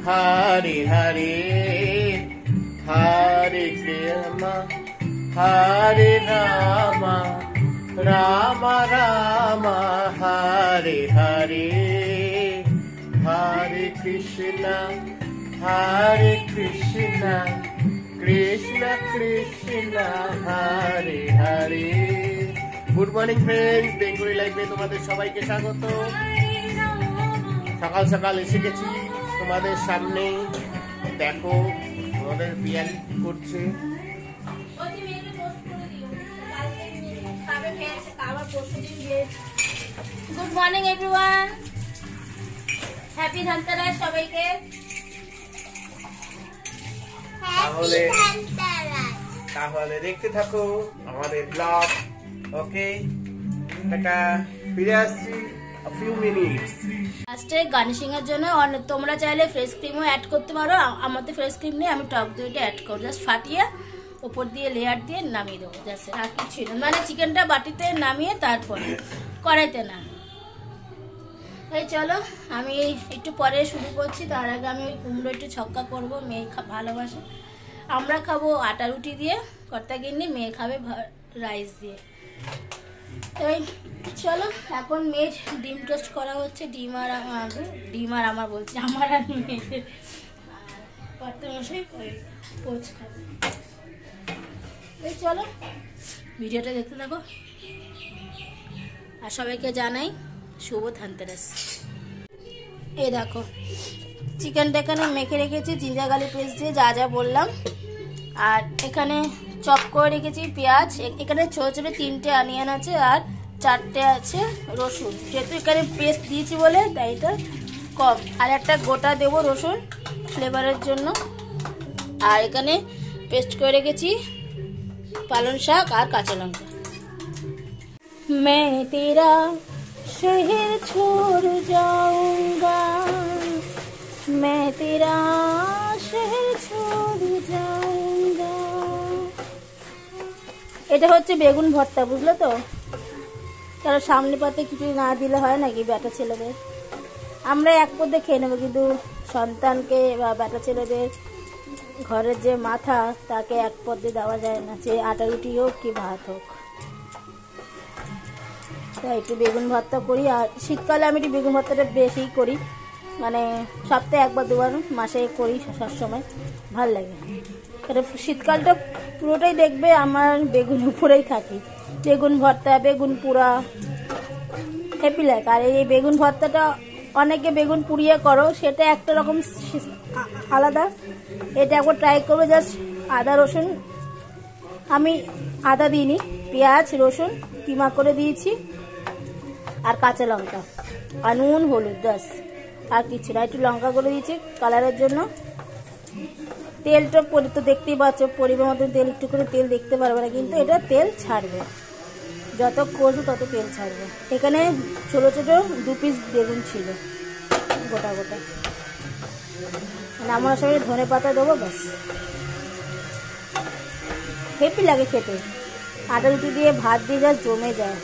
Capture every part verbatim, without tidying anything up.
Hare Hare Hare Krishna Hare Rama Rama Rama Hare Hare Hare Krishna Hare Krishna Krishna Krishna Hare Hare. Good morning friends, Bengali লাইফে তোমাদের সবাইকে স্বাগত। সকাল সকাল এসে গেছি তোমাদের সামনে। দেখো আমাদের বিয়ান করছে। Good morning everyone, happy Dhanteras সবাইকে। তাহলে তাহলে দেখতে থাকো আমাদের ব্লগ। ওকে টাটা, ফিরে আসছি a few minutes। লাস্টে গার্নিশিং এর জন্য তোমরা চাইলে ফ্রেশ ক্রিমও অ্যাড করতে পারো। আমার তো ফ্রেশ ক্রিম নেই, আমি টক দইটা অ্যাড করব। জাস্ট ফাটিয়ে উপর দিয়ে লেয়ার দিয়ে নামিয়ে দেবো। জাস্ট আর কিছু না, মানে চিকেনটা বাটিতে নামিয়ে তারপরে কড়াইতে না। এই চলো আমি একটু পরে শুরু করছি। তার আগে আমি ওই কুমড়ো একটু ছক্কা করবো। মেয়ে ভালোবাসে। আমরা খাবো আটা রুটি দিয়ে, কর্তা গিন্নি, মেয়ে খাবে রাইস দিয়ে। তাই চলো এখন মেয়ের ডিম টোস্ট করা হচ্ছে। ডিম আর আমার ডিম আর আমার বলছি আমার আর মেয়ের কর্তা মশাই পোচ খাবে। এই চলো ভিডিওটা দেখতে থাকো। আর সবাইকে জানাই শুভ ধনতেরাস। এই দেখো চিকেনটা এখানে মেখে রেখেছি জিঞ্জার গার্লিক পেস্ট দিয়ে, যা যা বললাম। আর এখানে চপ করে রেখেছি পেঁয়াজ। এখানে ছোটো ছোটো তিনটে অনিয়ন আছে আর চারটে আছে রসুন। যেহেতু এখানে পেস্ট দিয়েছি বলে তাই এটা কম। আর একটা গোটা দেবো রসুন ফ্লেভারের জন্য। আর এখানে পেস্ট করে রেখেছি পালং শাক আর কাঁচা লঙ্কা। मैं तेरा शहर छोड़ जाऊंगा, मैं तेरा शहर छोड़ जाऊंगा। এটা হচ্ছে বেগুন ভর্তা, বুঝলো তো? কারণ সামনে পাতে কিছু না দিলে হয় নাকি বেটা ছেলেদের? আমরা এক পদে খেয়ে নেবো, কিন্তু সন্তানকে বা বেটা ছেলেদের ঘরের যে মাথা তাকে এক পদে দেওয়া যায় না, সে আটা রুটি হোক কি ভাত হোক। তাই একটু বেগুন ভর্তা করি। আর শীতকালে আমি একটু বেগুন ভর্তাটা বেশি করি, মানে সপ্তাহে একবার দুবার মাসে করি সবসময়, ভাল লাগে। এটা শীতকালটা পুরোটাই দেখবে আমার বেগুন উপরেই থাকি। বেগুন ভর্তা, বেগুন পোড়া, হ্যাপি লাগে। আর এই বেগুন ভর্তাটা অনেকে বেগুন পুড়িয়ে করো, সেটা একটা রকম আলাদা। এটা একবার ট্রাই করবে। জাস্ট আদা রসুন, আমি আদা দিইনি, পেঁয়াজ রসুন কিমা করে দিয়েছি আর কাঁচা লঙ্কা আর নুন হলুদ, ব্যাস আর কিছু না। একটু লঙ্কা করে দিয়েছি কালারের জন্য। তেলটা পরে তো দেখতেই পাচ্ছ, পরিমাণ মতো তেল, একটু করে তেল দেখতে পারবে না, কিন্তু এটা তেল ছাড়বে। যত করবো তত তেল ছাড়বে। এখানে ছোটো ছোটো দু পিস বেগুন ছিল গোটা গোটা। নামানোর সময় ধনে পাতা দেবো, ব্যাস হেপি লাগে খেতে। আটা রুটি দিয়ে ভাত দিয়ে যা জমে যায়।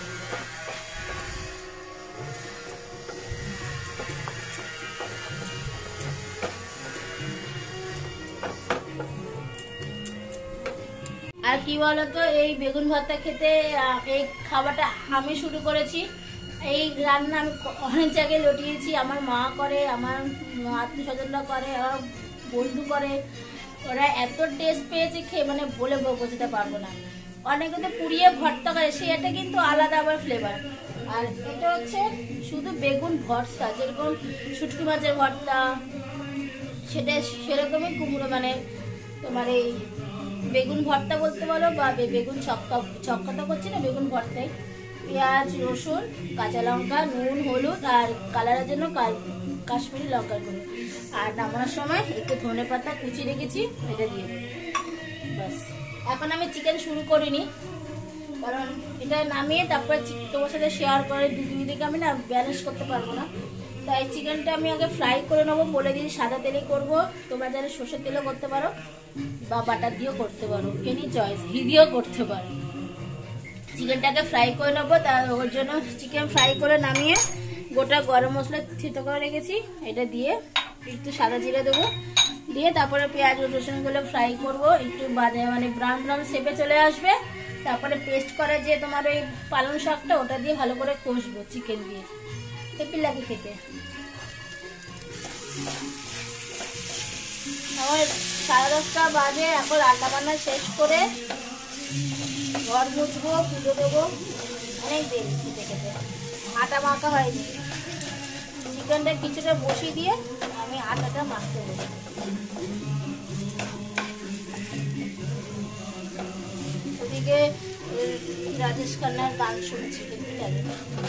আর কি বলতো, এই বেগুন ভর্তা খেতে এই খাবারটা আমি শুরু করেছি। এই রান্না আমি অনেক জায়গায় লটিয়েছি। আমার মা করে, আমার আত্মীয় স্বজনরা করে, আমার বন্ধু করে। ওরা এত টেস্ট পেয়েছে খেয়ে, মানে বলে বোঝাতে পারবো না। অনেকে তো পুড়িয়ে ভর্তা করে, সেটা কিন্তু আলাদা আবার ফ্লেভার। আর এটা হচ্ছে শুধু বেগুন ভর্তা, যেরকম শুটকি মাছের ভর্তা, সেটা সেরকমই কুমড়ো, মানে তোমার এই বেগুন ভর্তা বলতে পারো, বা বেগুন ছক্কা। ছক্কাটা করছি না, বেগুন ভর্তাই। পেঁয়াজ রসুন কাঁচা লঙ্কা নুন হলুদ আর কালারের জন্য কাশ্মীরি লঙ্কার গুঁড়ো। আর নামানোর সময় একটু ধনে পাতা কুচি রেখেছি, এটা দিয়ে বাস। এখন আমি চিকেন শুরু করিনি, কারণ এটা নামিয়ে তারপরে তোমার সাথে শেয়ার করে দুই দিকে আমি না ব্যালেন্স করতে পারবো না। তাই চিকেনটা আমি আগে ফ্রাই করে নেবো। বলে দিই সাদা তেলে করবো, তোমরা যারা সর্ষের তেলও করতে পারো বা বাটার দিয়েও করতে পারো, এনি চয়েস, ঘি দিয়েও করতে পারো। চিকেনটাকে ফ্রাই করে নেবো। তার ওর জন্য চিকেন ফ্রাই করে নামিয়ে গোটা গরম মশলা থেতো করে রেখেছি, এটা দিয়ে একটু সাদা জিরে দেবো, দিয়ে তারপরে পেঁয়াজ রসুনগুলো ফ্রাই করব, একটু বাজে মানে ব্রাউন ব্রাউন শেপে চলে আসবে। তারপরে পেস্ট করে যে তোমার ওই পালং শাকটা ওটা দিয়ে ভালো করে কষবো চিকেন দিয়ে, হেপি লাগে খেতে। আমার সাড়ে দশটা বাজে, এখন রান্না বান্না শেষ করে ঘর মুছবো, পুজো দেবো, অনেক দেরি খেতে খেতে। আটা মাখা হয়নি, চিকেনটা কিছুটা বসিয়ে দিয়ে আমি আটাটা মাখতে দেবো। ওদিকে রাজেশ খান্নার গান শুনছি, কেমন লাগে।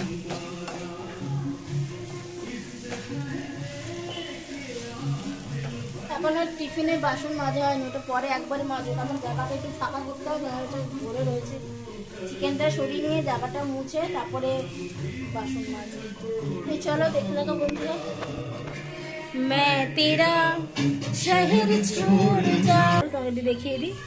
এখন আর টিফিনে বাসন মাজা হয়নি, ওটা পরে একবারে মাজো, কারণ জায়গাটা একটু ফাঁকা করতে হবে, ওটা ভরে রয়েছে। চিকেনটা সরিয়ে নিয়ে জায়গাটা মুছে তারপরে বাসন মাজো। এই চলো দেখতে থাকো বন্ধুরা। मैं तेरा शहर छोड़ जा, তোমাদের দেখিয়ে দিই।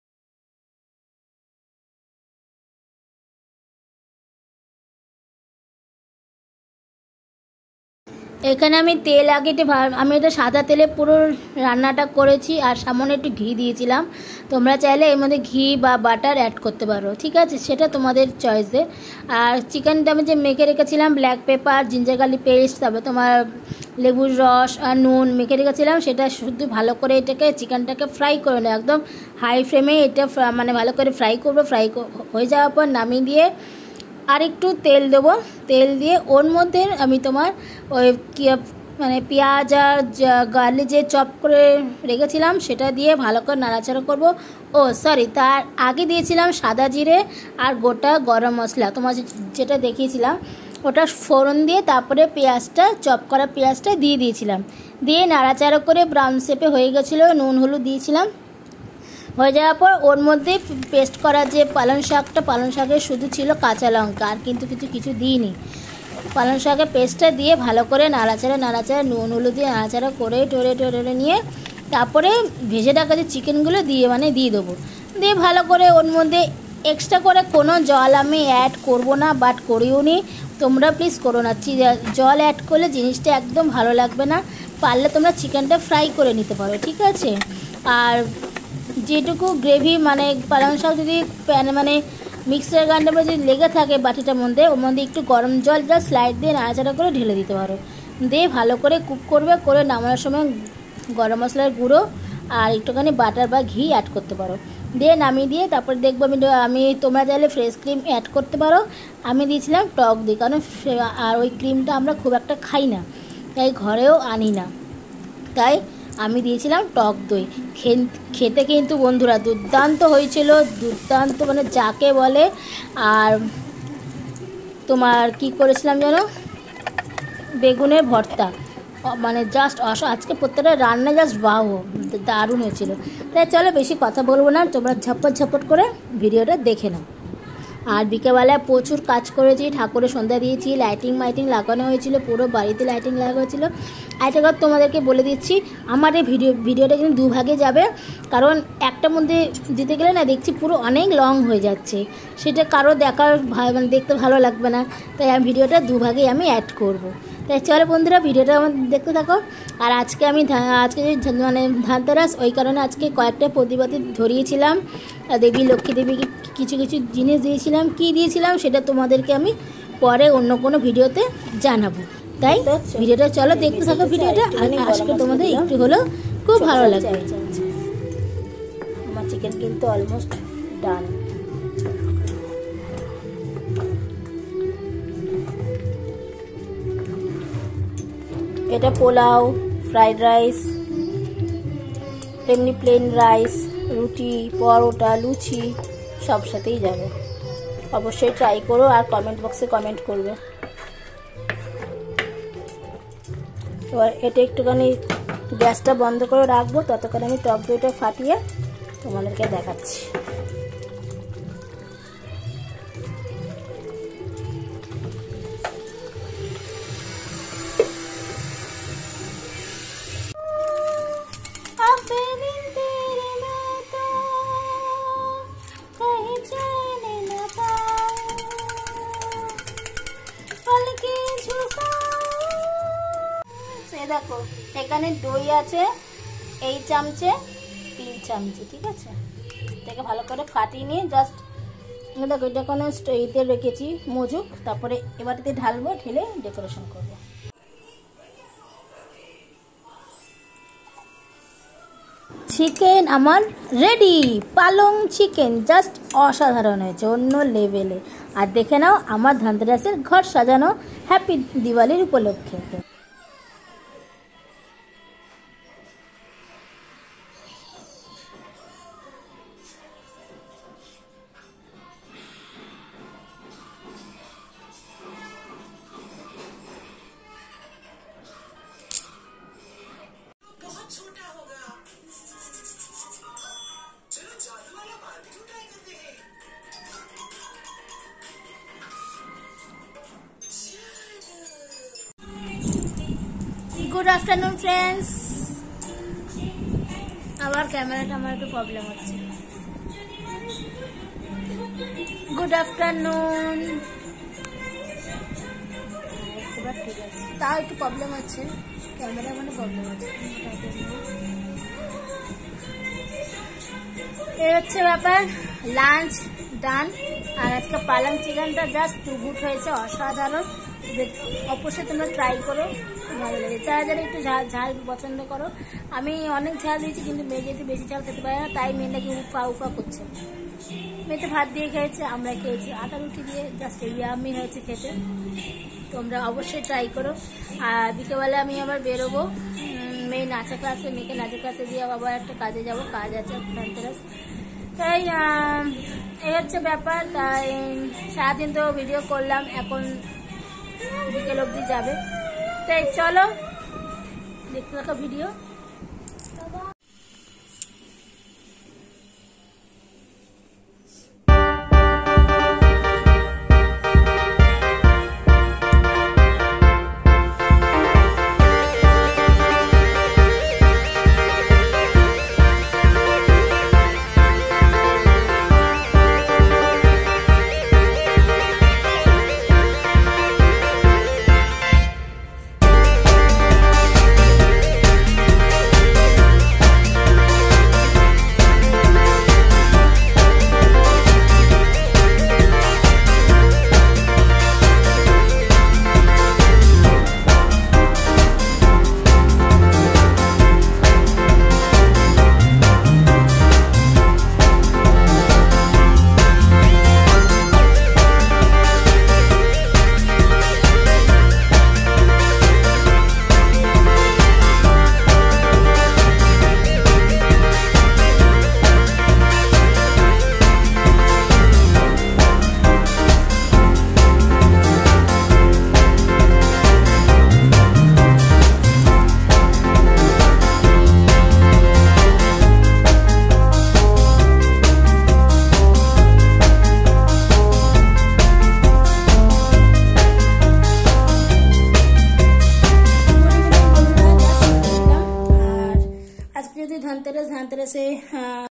এখানে আমি তেল আগে একটু আমি এটা সাদা তেলে পুরো রান্নাটা করেছি, আর সামনে একটু ঘি দিয়েছিলাম। তোমরা চাইলে এর মধ্যে ঘি বা বাটার অ্যাড করতে পারো, ঠিক আছে, সেটা তোমাদের চয়েসে। আর চিকেনটা আমি যে মেখে রেখেছিলাম black pepper, ginger garlic paste, তারপরে তোমার লেবুর রস আর নুন মেখে রেখেছিলাম, সেটা শুধু ভালো করে এটাকে চিকেনটাকে ফ্রাই করে নেয়, একদম হাই ফ্লেমে এটা মানে ভালো করে ফ্রাই করবো। ফ্রাই হয়ে যাওয়ার পর নামিয়ে দিয়ে আর একটু তেল দেবো, তেল দিয়ে ওর মধ্যে আমি তোমার ওই মানে পেঁয়াজ আর গার্লিক যে চপ করে রেখেছিলাম সেটা দিয়ে ভালো করে নাড়াচাড়া করবো। ও সরি, তার আগে দিয়েছিলাম সাদা জিরে আর গোটা গরম মশলা, তোমার যেটা দেখিয়েছিলাম ওটা ফোড়ন দিয়ে তারপরে পেঁয়াজটা চপ করা পেঁয়াজটা দিয়ে দিয়েছিলাম, দিয়ে নাড়াচাড়া করে ব্রাউন শেপে হয়ে গেছিলো। নুন হলুদ দিয়েছিলাম, হয়ে যাওয়ার পর ওর মধ্যে পেস্ট করা যে পালং শাকটা, পালং শাকের শুধু ছিল কাঁচা লঙ্কা, আর কিন্তু কিছু কিছু দিইনি। পালং শাকের পেস্টটা দিয়ে ভালো করে নাড়াচাড়া নাড়াচাড়া নুন হলুদ দিয়ে নাড়াচাড়া করে টোরে টোরে নিয়ে তারপরে ভেজে রাখা যে চিকেনগুলো দিয়ে মানে দিয়ে দেবো, দিয়ে ভালো করে ওর মধ্যে এক্সট্রা করে কোনো জল আমি অ্যাড করব না, বাট করিও নি, তোমরা প্লিজ করো না। জল অ্যাড করলে জিনিসটা একদম ভালো লাগবে না, পারলে তোমরা চিকেনটা ফ্রাই করে নিতে পারো, ঠিক আছে। আর যেটুকু গ্রেভি মানে পালং শাক যদি প্যানে মানে মিক্সার গ্রাইন্ডার যদি লেগে থাকে বাটিটার মধ্যে, ওর মধ্যে একটু গরম জল জাস্ট স্লাইড দিয়ে নাড়াচাড়া করে ঢেলে দিতে পারো, দিয়ে ভালো করে কুক করবে, করে নামানোর সময় গরম মশলার গুঁড়ো আর একটুখানি বাটার বা ঘি অ্যাড করতে পারো, দিয়ে নামিয়ে দিয়ে তারপর দেখবো আমি আমি তোমরা চাইলে ফ্রেশ ক্রিম অ্যাড করতে পারো। আমি দিয়েছিলাম টক দই, কারণ আর ওই ক্রিমটা আমরা খুব একটা খাই না, তাই ঘরেও আনি না, তাই আমি দিয়েছিলাম টক দই। খেতে কিন্তু বন্ধুরা দুর্দান্ত হয়েছিল, দুর্দান্ত মানে যাকে বলে। আর তোমার কি করেছিলাম যেন, বেগুনের ভর্তা, মানে জাস্ট অস আজকে প্রত্যেকটা রান্না জাস্ট বাহ, দারুণ হয়েছিল। তাই চলো বেশি কথা বলবো না, তোমরা ঝপট ঝপট করে ভিডিওটা দেখে নাও। আর বিকেলবেলায় প্রচুর কাজ করেছি, ঠাকুরের সন্ধ্যা দিয়েছি, লাইটিং মাইটিং লাগানো হয়েছিল, পুরো বাড়িতে লাইটিং লাগা হয়েছিল। একটা কথা তোমাদেরকে বলে দিচ্ছি, আমার এই ভিডিও ভিডিওটা কিন্তু দুভাগে যাবে, কারণ একটার মধ্যে দিতে গেলে না দেখছি পুরো অনেক লং হয়ে যাচ্ছে, সেটা কারো দেখার মানে দেখতে ভালো লাগবে না, তাই আমি ভিডিওটা দুভাগে আমি অ্যাড করব। তাই চলো বন্ধুরা ভিডিওটা আমার দেখতে থাকো। আর আজকে আমি আজকে মানে ধানতেরাস, ওই কারণে আজকে কয়েকটা প্রতিবাদী ধরিয়েছিলাম, দেবী লক্ষ্মী দেবীকে কিছু কিছু জিনিস দিয়েছিলাম, কি দিয়েছিলাম সেটা তোমাদেরকে আমি পরে অন্য কোনো ভিডিওতে জানাবো। তাই ভিডিওটা চলো দেখতে থাকো ভিডিওটা, আমি আশা করি তোমাদের একটু হলেও খুব ভালো লাগবে। আমার চিকেন কিন্তু অলমোস্ট ডান। এটা পোলাও, ফ্রাইড রাইস, এমনি প্লেন রাইস, রুটি, পরোটা, লুচি সব সাথেই যাবে। অবশ্যই ট্রাই করো আর কমেন্ট বক্সে কমেন্ট করবে। এবার এটা একটুখানি গ্যাসটা বন্ধ করে রাখবো, ততক্ষণ আমি টক দইটা ফাটিয়ে তোমাদেরকে দেখাচ্ছি। দেখো এখানে দই আছে এই চামচে তিন চামচে, ঠিক আছে। এটাকে ভালো করে ফাটিয়ে নিয়ে জাস্ট দেখো এটা কোনো ইতে রেখেছি মজুক, তারপরে এবারতে ঢালবো, ঢেলে ডেকোরেশন করব। চিকেন আমার রেডি, পালং চিকেন জাস্ট অসাধারণ হয়েছে, অন্য লেভেলে। আর দেখে নাও আমার ধনতেরাসের ঘর সাজানো হ্যাপি দিওয়ালির উপলক্ষে। গুড আফটারনুন ফ্রেন্ডস, আমার ক্যামেরাটা আমার একটু প্রবলেম হচ্ছে। গুড আফটারনুন, ঠিক আছে, তাও একটু প্রবলেম হচ্ছে, ক্যামেরা মানে প্রবলেম হচ্ছে। এই হচ্ছে ব্যাপার, লাঞ্চ ডান। আর আজকে পালং চিকেনটা জাস্ট টু গুড হয়েছে, অসাধারণ। অবশ্যই তোমরা ট্রাই করো, ভালো লাগে। যারা যারা একটু ঝাল ঝাল পছন্দ করো, আমি অনেক ঝাল দিয়েছি কিন্তু মেয়ে যেহেতু বেশি ঝাল খেতে পারে না, তাই মেয়েটাকে উফা উফা করছে। মেয়েতে ভাত দিয়ে খেয়েছে, আমরা খেয়েছি আটা রুটি দিয়ে, জাস্ট ইয়ামি হয়েছে খেতে। তোমরা অবশ্যই ট্রাই করো। আর বিকেলবেলা আমি আবার বেরোবো, মেয়ে নাচা ক্লাসে, মেয়েকে নাচা ক্লাসে দিয়ে আবার একটা কাজে যাব, কাজ আছে ধনতেরাস। তাই এই হচ্ছে ব্যাপার। তাই সারাদিন তো ভিডিও করলাম, এখন বিকেল অবধি যাবে। তাই চলো দেখতে থাকো ভিডিও। ধনতেরাস, ধনতেরাসে